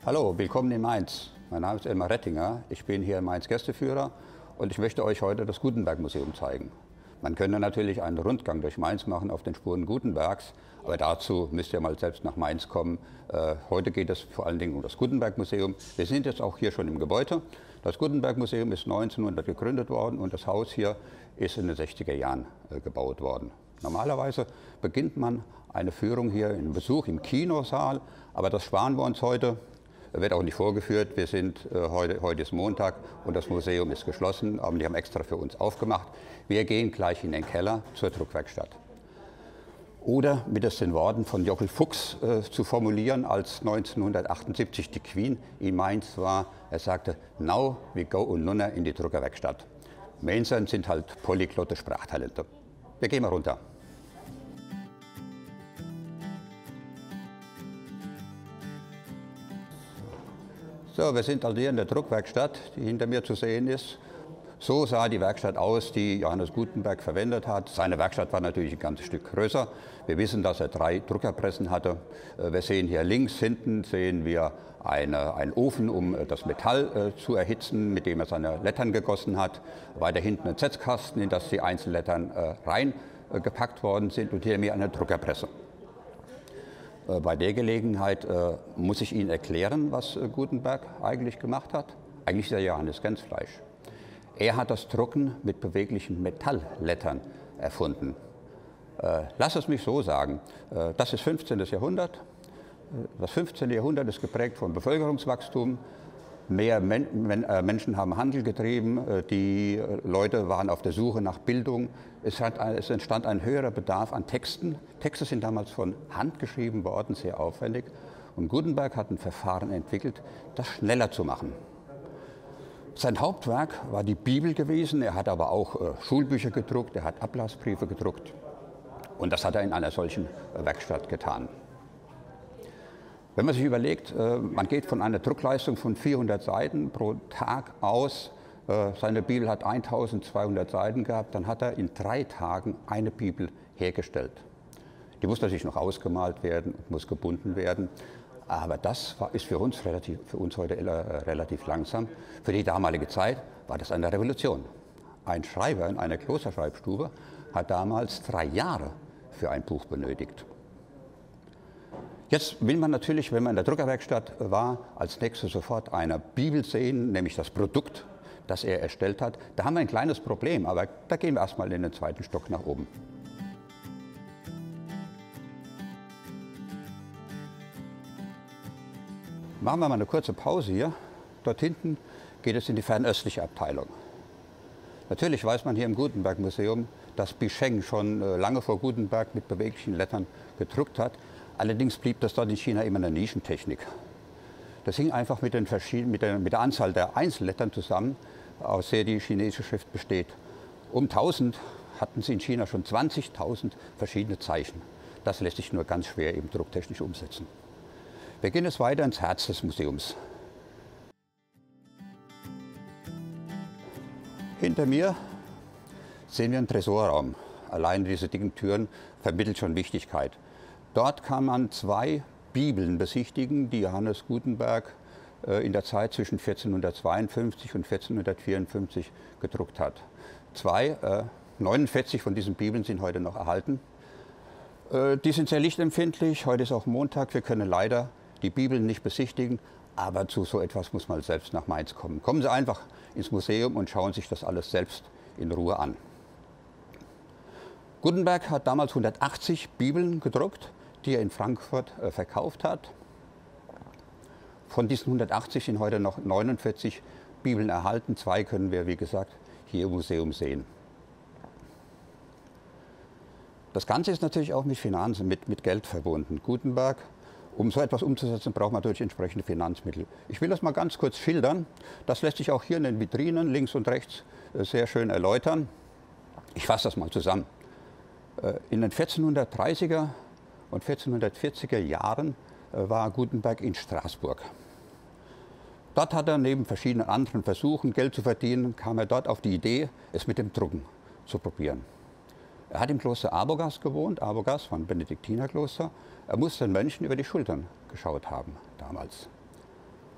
Hallo, willkommen in Mainz. Mein Name ist Elmar Rettinger. Ich bin hier in Mainz Gästeführer und ich möchte euch heute das Gutenberg-Museum zeigen. Man könnte natürlich einen Rundgang durch Mainz machen auf den Spuren Gutenbergs, aber dazu müsst ihr mal selbst nach Mainz kommen. Heute geht es vor allen Dingen um das Gutenberg-Museum. Wir sind jetzt auch hier schon im Gebäude. Das Gutenberg-Museum ist 1900 gegründet worden und das Haus hier ist in den 60er Jahren gebaut worden. Normalerweise beginnt man eine Führung hier, einen Besuch im Kinosaal, aber das sparen wir uns heute. Wird auch nicht vorgeführt. Wir sind heute ist Montag und das Museum ist geschlossen, aber die haben extra für uns aufgemacht. Wir gehen gleich in den Keller zur Druckwerkstatt. Oder mit den Worten von Jochel Fuchs zu formulieren, als 1978 die Queen in Mainz war, er sagte, now we go und nunner in die Druckerwerkstatt. Mainzer sind halt polyglotte Sprachtalente. Wir gehen mal runter. So, wir sind also hier in der Druckwerkstatt, die hinter mir zu sehen ist. So sah die Werkstatt aus, die Johannes Gutenberg verwendet hat. Seine Werkstatt war natürlich ein ganzes Stück größer. Wir wissen, dass er 3 Druckerpressen hatte. Wir sehen hier links hinten sehen wir einen Ofen, um das Metall zu erhitzen, mit dem er seine Lettern gegossen hat. Weiter hinten ein Setzkasten, in das die Einzellettern reingepackt worden sind, und hier mir eine Druckerpresse. Bei der Gelegenheit muss ich Ihnen erklären, was Gutenberg eigentlich gemacht hat. Eigentlich ist er Johannes Gänzfleisch. Er hat das Drucken mit beweglichen Metalllettern erfunden. Lass es mich so sagen, das ist 15. Jahrhundert. Das 15. Jahrhundert ist geprägt von Bevölkerungswachstum. Mehr Menschen haben Handel getrieben, die Leute waren auf der Suche nach Bildung. Es entstand ein höherer Bedarf an Texten. Texte sind damals von Hand geschrieben worden, sehr aufwendig. Und Gutenberg hat ein Verfahren entwickelt, das schneller zu machen. Sein Hauptwerk war die Bibel gewesen. Er hat aber auch Schulbücher gedruckt, er hat Ablassbriefe gedruckt. Und das hat er in einer solchen Werkstatt getan. Wenn man sich überlegt, man geht von einer Druckleistung von 400 Seiten pro Tag aus, seine Bibel hat 1200 Seiten gehabt, dann hat er in 3 Tagen eine Bibel hergestellt. Die muss natürlich noch ausgemalt werden und muss gebunden werden, aber das ist für uns heute relativ langsam. Für die damalige Zeit war das eine Revolution. Ein Schreiber in einer Klosterschreibstube hat damals 3 Jahre für ein Buch benötigt. Jetzt will man natürlich, wenn man in der Druckerwerkstatt war, als nächstes sofort eine Bibel sehen, nämlich das Produkt, das er erstellt hat. Da haben wir ein kleines Problem, aber da gehen wir erstmal in den 2. Stock nach oben. Machen wir mal eine kurze Pause hier. Dort hinten geht es in die fernöstliche Abteilung. Natürlich weiß man hier im Gutenberg-Museum, dass Bicheng schon lange vor Gutenberg mit beweglichen Lettern gedruckt hat. Allerdings blieb das dort in China immer eine Nischentechnik. Das hing einfach mit der Anzahl der Einzellettern zusammen, aus der die chinesische Schrift besteht. Um 1000 hatten sie in China schon 20.000 verschiedene Zeichen. Das lässt sich nur ganz schwer eben drucktechnisch umsetzen. Wir gehen jetzt weiter ins Herz des Museums. Hinter mir sehen wir einen Tresorraum. Allein diese dicken Türen vermitteln schon Wichtigkeit. Dort kann man 2 Bibeln besichtigen, die Johannes Gutenberg in der Zeit zwischen 1452 und 1454 gedruckt hat. 49 von diesen Bibeln sind heute noch erhalten. Die sind sehr lichtempfindlich. Heute ist auch Montag. Wir können leider die Bibeln nicht besichtigen, aber zu so etwas muss man selbst nach Mainz kommen. Kommen Sie einfach ins Museum und schauen sich das alles selbst in Ruhe an. Gutenberg hat damals 180 Bibeln gedruckt, die er in Frankfurt verkauft hat. Von diesen 180 sind heute noch 49 Bibeln erhalten. 2 können wir, wie gesagt, hier im Museum sehen. Das Ganze ist natürlich auch mit Finanzen, mit Geld verbunden. Gutenberg, um so etwas umzusetzen, braucht man natürlich entsprechende Finanzmittel. Ich will das mal ganz kurz schildern. Das lässt sich auch hier in den Vitrinen links und rechts sehr schön erläutern. Ich fasse das mal zusammen. In den 1430er und 1440er Jahren war Gutenberg in Straßburg. Dort hat er neben verschiedenen anderen Versuchen, Geld zu verdienen, kam er dort auf die Idee, es mit dem Drucken zu probieren. Er hat im Kloster Arbogast gewohnt. Arbogast war ein Benediktinerkloster. Er muss den Mönchen über die Schultern geschaut haben damals.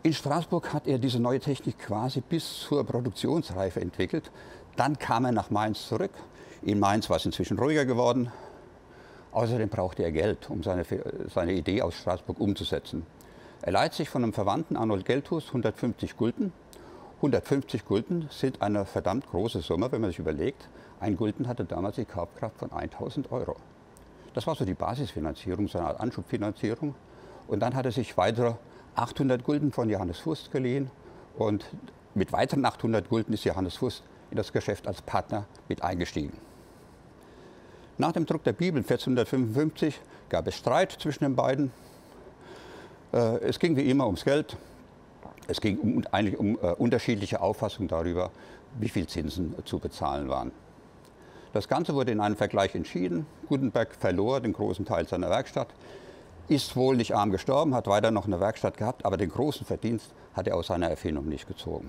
In Straßburg hat er diese neue Technik quasi bis zur Produktionsreife entwickelt. Dann kam er nach Mainz zurück. In Mainz war es inzwischen ruhiger geworden. Außerdem brauchte er Geld, um seine Idee aus Straßburg umzusetzen. Er leiht sich von einem Verwandten, Arnold Gelthus, 150 Gulden. 150 Gulden sind eine verdammt große Summe, wenn man sich überlegt, ein Gulden hatte damals die Kaufkraft von 1000 Euro. Das war so die Basisfinanzierung, so eine Art Anschubfinanzierung. Und dann hat er sich weitere 800 Gulden von Johannes Fust geliehen. Und mit weiteren 800 Gulden ist Johannes Fust in das Geschäft als Partner mit eingestiegen. Nach dem Druck der Bibel 1455 gab es Streit zwischen den beiden. Es ging wie immer ums Geld. Es ging eigentlich um unterschiedliche Auffassungen darüber, wie viel Zinsen zu bezahlen waren. Das Ganze wurde in einem Vergleich entschieden. Gutenberg verlor den großen Teil seiner Werkstatt, ist wohl nicht arm gestorben, hat weiter noch eine Werkstatt gehabt, aber den großen Verdienst hat er aus seiner Erfindung nicht gezogen.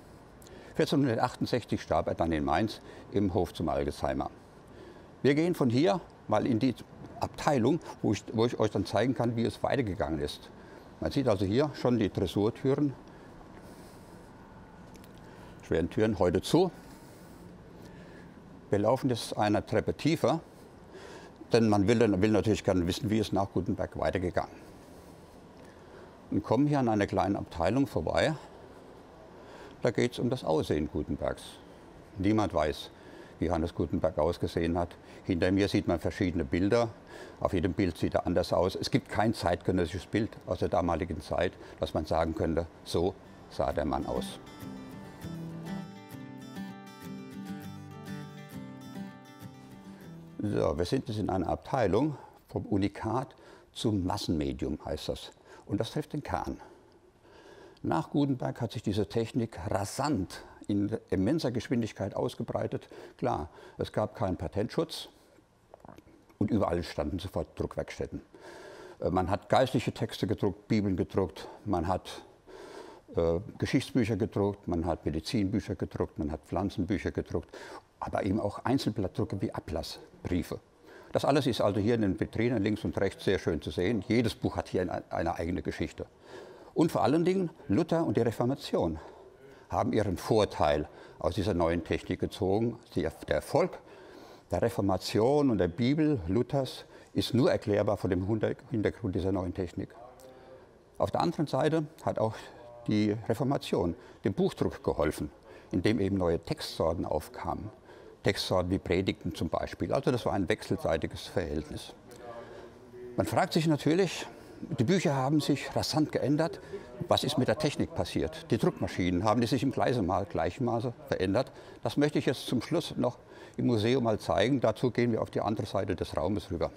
1468 starb er dann in Mainz im Hof zum Algesheimer. Wir gehen von hier mal in die Abteilung, wo ich euch dann zeigen kann, wie es weitergegangen ist. Man sieht also hier schon die Dressurtüren, schweren Türen, heute zu. Wir laufen jetzt eine Treppe tiefer, denn man will natürlich gerne wissen, wie es nach Gutenberg weitergegangen ist. Und kommen hier an einer kleinen Abteilung vorbei. Da geht es um das Aussehen Gutenbergs. Niemand weiß, wie Johannes Gutenberg ausgesehen hat. Hinter mir sieht man verschiedene Bilder. Auf jedem Bild sieht er anders aus. Es gibt kein zeitgenössisches Bild aus der damaligen Zeit, dass man sagen könnte, so sah der Mann aus. So, wir sind jetzt in einer Abteilung vom Unikat zum Massenmedium, heißt das. Und das trifft den Kern. Nach Gutenberg hat sich diese Technik rasant in immenser Geschwindigkeit ausgebreitet. Klar, es gab keinen Patentschutz und überall standen sofort Druckwerkstätten. Man hat geistliche Texte gedruckt, Bibeln gedruckt, man hat Geschichtsbücher gedruckt, man hat Medizinbücher gedruckt, man hat Pflanzenbücher gedruckt, aber eben auch Einzelblattdrucke wie Ablassbriefe. Das alles ist also hier in den Vitrinen links und rechts sehr schön zu sehen. Jedes Buch hat hier eine eigene Geschichte. Und vor allen Dingen Luther und die Reformation haben ihren Vorteil aus dieser neuen Technik gezogen. Der Erfolg der Reformation und der Bibel Luthers ist nur erklärbar vor dem Hintergrund dieser neuen Technik. Auf der anderen Seite hat auch die Reformation dem Buchdruck geholfen, indem eben neue Textsorten aufkamen. Textsorten wie Predigten zum Beispiel. Also das war ein wechselseitiges Verhältnis. Man fragt sich natürlich, die Bücher haben sich rasant geändert. Was ist mit der Technik passiert? Die Druckmaschinen, haben die sich im gleichen Maße verändert? Das möchte ich jetzt zum Schluss noch im Museum mal zeigen. Dazu gehen wir auf die andere Seite des Raumes rüber.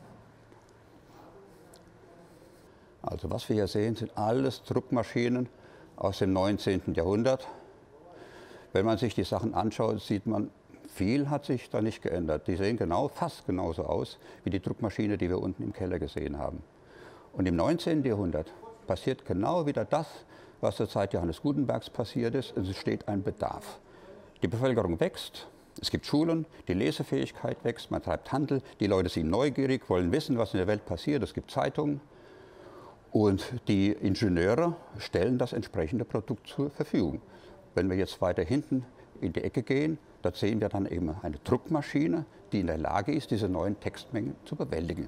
Also was wir hier sehen, sind alles Druckmaschinen aus dem 19. Jahrhundert. Wenn man sich die Sachen anschaut, sieht man, viel hat sich da nicht geändert. Die sehen fast genauso aus wie die Druckmaschine, die wir unten im Keller gesehen haben. Und im 19. Jahrhundert passiert genau wieder das, was zur Zeit Johannes Gutenbergs passiert ist. Es entsteht ein Bedarf. Die Bevölkerung wächst, es gibt Schulen, die Lesefähigkeit wächst, man treibt Handel, die Leute sind neugierig, wollen wissen, was in der Welt passiert, es gibt Zeitungen. Und die Ingenieure stellen das entsprechende Produkt zur Verfügung. Wenn wir jetzt weiter hinten in die Ecke gehen, da sehen wir dann eben eine Druckmaschine, die in der Lage ist, diese neuen Textmengen zu bewältigen.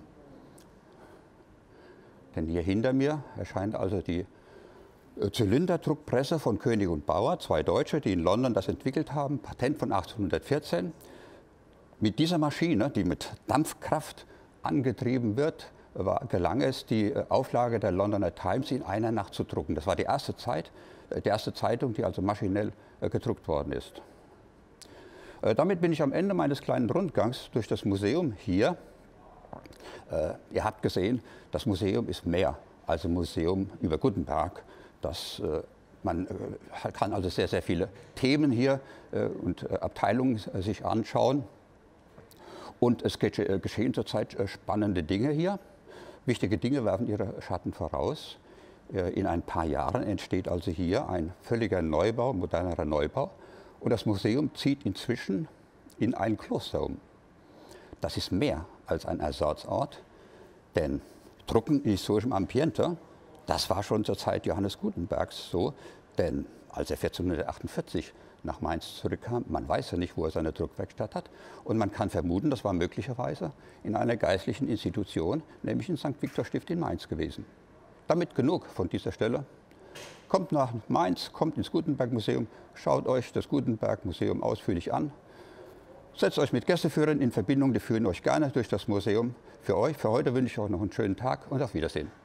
Denn hier hinter mir erscheint also die Zylinderdruckpresse von König und Bauer, zwei Deutsche, die in London das entwickelt haben, Patent von 1814. Mit dieser Maschine, die mit Dampfkraft angetrieben wird, gelang es, die Auflage der Londoner Times in einer Nacht zu drucken. Das war die erste Zeitung, die also maschinell gedruckt worden ist. Damit bin ich am Ende meines kleinen Rundgangs durch das Museum hier. Ihr habt gesehen, das Museum ist mehr als ein Museum über Gutenberg. Man kann also sehr, sehr viele Themen hier und Abteilungen sich anschauen. Und es geschehen zurzeit spannende Dinge hier. Wichtige Dinge werfen ihre Schatten voraus. In ein paar Jahren entsteht also hier ein völliger Neubau, modernerer Neubau. Und das Museum zieht inzwischen in ein Kloster um. Das ist mehr als ein Ersatzort, denn Drucken in historischem Ambiente, Das war schon zur Zeit Johannes Gutenbergs so, denn als er 1448 nach Mainz zurückkam, man weiß ja nicht, wo er seine Druckwerkstatt hat, und man kann vermuten, das war möglicherweise in einer geistlichen Institution, nämlich in St. Victor Stift in Mainz gewesen. Damit genug von dieser Stelle. Kommt nach Mainz, kommt ins Gutenberg-Museum, schaut euch das Gutenberg-Museum ausführlich an. Setzt euch mit Gästeführern in Verbindung, die führen euch gerne durch das Museum. Für heute wünsche ich euch noch einen schönen Tag und auf Wiedersehen.